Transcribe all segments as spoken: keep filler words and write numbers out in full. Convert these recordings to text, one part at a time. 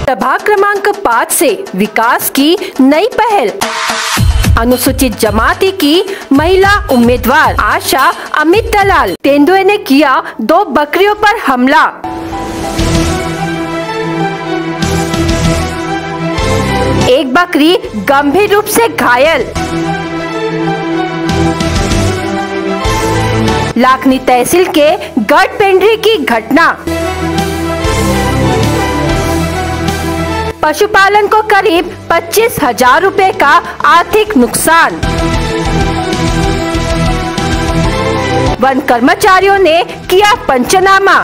प्रभाग क्रमांक पाँच से विकास की नई पहल। अनुसूचित जमाती की महिला उम्मीदवार आशा अमित दलाल तेंदुए ने किया दो बकरियों पर हमला। एक बकरी गंभीर रूप से घायल। लाखनी तहसील के गढ़पेंड्री की घटना। पशुपालन को करीब पच्चीस हजार रुपए का आर्थिक नुकसान। वन कर्मचारियों ने किया पंचनामा।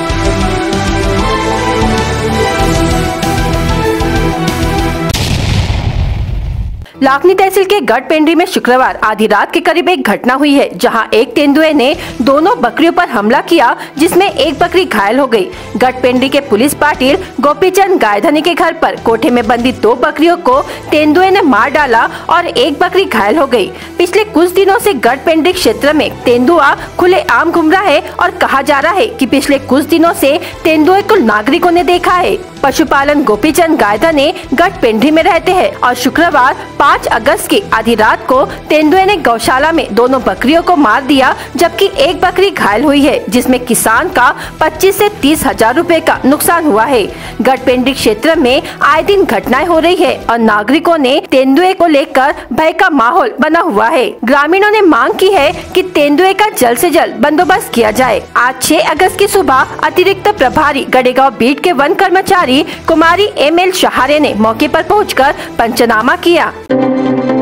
लाखनी तहसील के गढ़पेंड्री में शुक्रवार आधी रात के करीब एक घटना हुई है, जहां एक तेंदुए ने दोनों बकरियों पर हमला किया, जिसमें एक बकरी घायल हो गई। गढ़पेंड्री के पुलिस पाटिल गोपीचंद गायधनी के घर पर कोठे में बंदी दो बकरियों को तेंदुए ने मार डाला और एक बकरी घायल हो गई। पिछले कुछ दिनों से गढ़पेंड्री क्षेत्र में तेंदुआ खुलेआम घूम रहा है और कहा जा रहा है कि पिछले कुछ दिनों से तेंदुए को नागरिकों ने देखा है। पशुपालन गोपीचंद गायधनी गढ़पेंड्री में रहते हैं और शुक्रवार पाँच अगस्त की आधी रात को तेंदुए ने गौशाला में दोनों बकरियों को मार दिया, जबकि एक बकरी घायल हुई है, जिसमें किसान का पच्चीस से तीस हजार रुपए का नुकसान हुआ है। गढ़पेंड्री क्षेत्र में आए दिन घटनाएं हो रही है और नागरिकों ने तेंदुए को लेकर भय का माहौल बना हुआ है। ग्रामीणों ने मांग की है कि तेंदुए का जल्द से जल्द बंदोबस्त किया जाए। आज छह अगस्त की सुबह अतिरिक्त प्रभारी गड़ेगांव बीट के वन कर्मचारी कुमारी एम एल शहारे ने मौके पर पहुंचकर पंचनामा किया।